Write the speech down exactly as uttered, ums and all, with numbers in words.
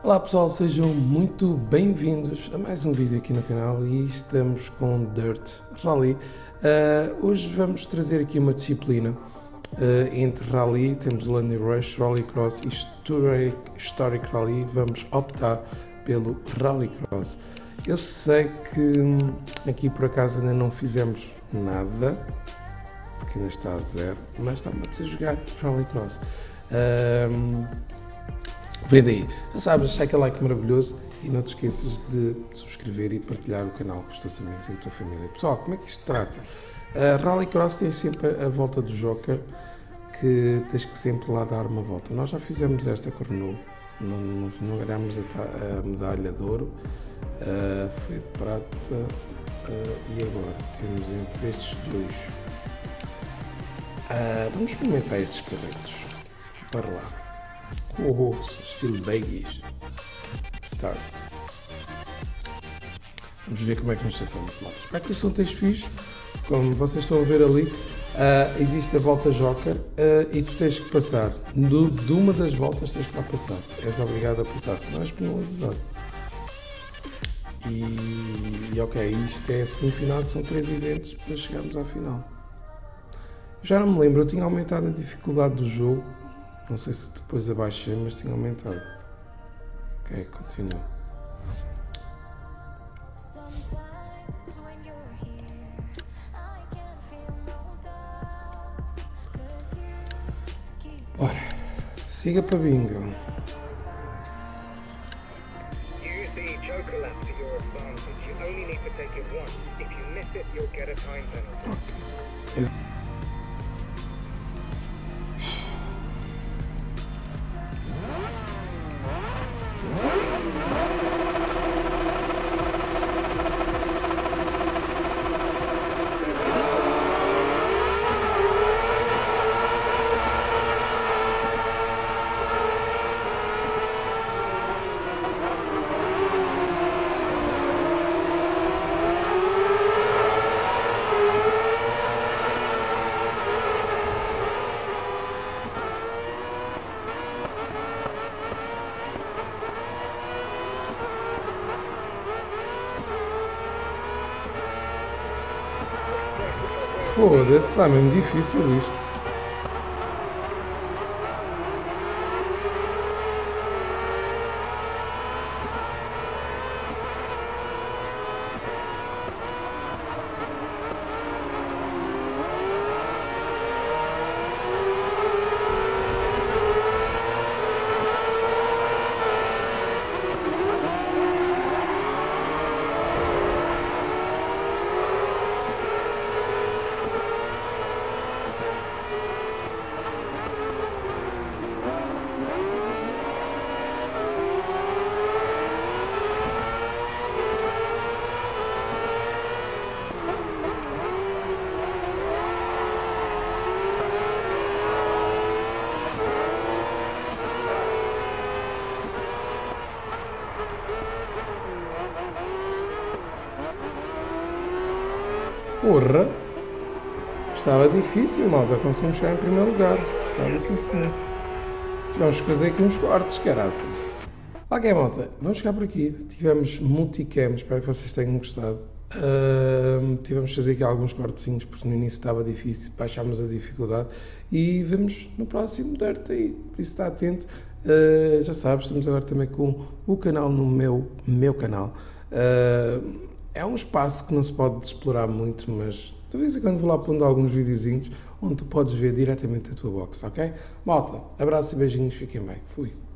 Olá pessoal, sejam muito bem-vindos a mais um vídeo aqui no canal e estamos com Dirt Rally. Uh, hoje vamos trazer aqui uma disciplina uh, entre Rally, temos London Rush, Rallycross e Historic, Historic Rally. Vamos optar pelo Rallycross. Eu sei que hum, aqui por acaso ainda não fizemos nada, porque ainda está a zero, mas estamos a jogar Rallycross. Uh, Vê daí, já sabes, deixa aquele like maravilhoso e não te esqueças de subscrever e partilhar o canal com os teus amigos e a tua família. Pessoal, como é que isto trata? Uh, Rallycross tem sempre a volta do Joker, que tens que sempre lá dar uma volta. Nós já fizemos esta com o Renault, não, não, não ganhámos a, a medalha de ouro, uh, foi de prata, uh, e agora temos entre estes dois. Uh, vamos experimentar estes carretos. Para lá. Oh, estilo baggies. Start. Vamos ver como é que nos safamos. Espero que isto não esteja fixe. Como vocês estão a ver ali, uh, existe a volta Joker uh, e tu tens que passar. Do, de uma das voltas tens que lá passar. És obrigado a passar, senão és penalizado. E, e ok, isto é a semifinal, que são três eventos para chegarmos à final. Já não me lembro, eu tinha aumentado a dificuldade do jogo. Não sei se depois abaixei, mas tinha aumentado. Ok, continua. Ora, siga para bingo. Use the Joker lap to your advantage. You only need to take it once. If you miss it, you'll get a time penalty. Okay. Foda-se, está mesmo difícil isto. Porra! Estava difícil, malta. Conseguimos chegar em primeiro lugar. Estava assim, senhor. Tivemos que fazer aqui uns cortes, caraças. Ok, malta. Vamos chegar por aqui. Tivemos multicam. Espero que vocês tenham gostado. Uh, tivemos que fazer aqui alguns cortezinhos porque no início estava difícil. Baixámos a dificuldade. E vemos no próximo Dirt aí. Por isso está atento. Uh, já sabes, estamos agora também com o canal no meu, meu canal. Uh, É um espaço que não se pode explorar muito, mas de vez em quando vou lá pondo alguns videozinhos onde tu podes ver diretamente a tua box, ok? Malta, abraço e beijinhos, fiquem bem. Fui.